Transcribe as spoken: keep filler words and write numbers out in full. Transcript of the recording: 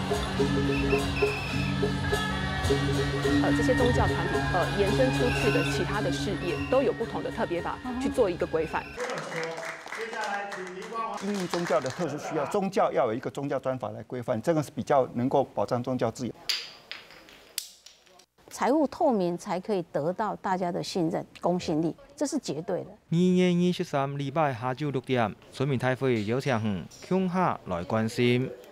呃，这些宗教团体呃延伸出去的其他的事业，都有不同的特别法去做一个规范。 因应宗教的特殊需要，宗教要有一个宗教专法来规范，这个是比较能够保障宗教自由。 财务透明才可以得到大家的信任、公信力，这是绝对的。 二月二十三禮拜下晝六點，水面太會有請向鄉下來關心。